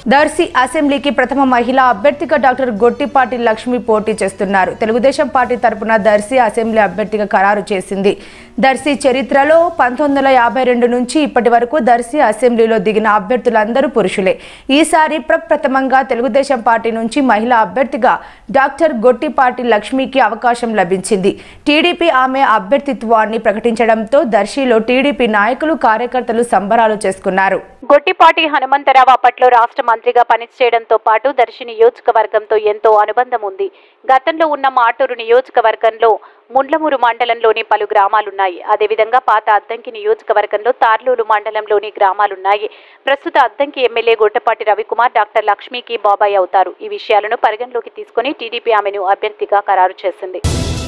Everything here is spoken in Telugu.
దర్శి అసెంబ్లీకి ప్రథమ మహిళా అభ్యర్థిగా డాక్టర్ గొట్టిపాటి లక్ష్మి పోటీ చేస్తున్నారు. తెలుగుదేశం పార్టీ తరపున దర్శి అసెంబ్లీ అభ్యర్థిగా ఖరారు చేసింది. దర్శి చరిత్రలో 1952 నుంచి ఇప్పటి వరకు దర్శి అసెంబ్లీలో దిగిన అభ్యర్థులందరూ పురుషులే. ఈసారి ప్రప్రథమంగా తెలుగుదేశం పార్టీ నుంచి మహిళా అభ్యర్థిగా డాక్టర్ గొట్టిపాటి లక్ష్మికి అవకాశం లభించింది. టీడీపీ ఆమె అభ్యర్థిత్వాన్ని ప్రకటించడంతో దర్శిలో టీడీపీ నాయకులు కార్యకర్తలు సంబరాలు చేసుకున్నారు. గొట్టిపాటి హనుమంతరావు అప్పట్లో రాష్ట్ర మంత్రిగా పనిచేయడంతో పాటు దర్శి నియోజకవర్గంతో ఎంతో అనుబంధం ఉంది. గతంలో ఉన్న మాటూరు నియోజకవర్గంలో ముండ్లమూరు మండలంలోని పలు గ్రామాలున్నాయి. అదేవిధంగా పాత అద్దంకి నియోజకవర్గంలో తార్లూరు మండలంలోని గ్రామాలున్నాయి. ప్రస్తుత అద్దంకి ఎమ్మెల్యే గొట్టిపాటి రవికుమార్ డాక్టర్ లక్ష్మికి బాబాయ్ అవుతారు. ఈ విషయాలను పరిగణలోకి తీసుకుని టీడీపీ ఆమెను అభ్యర్థిగా ఖరారు చేసింది.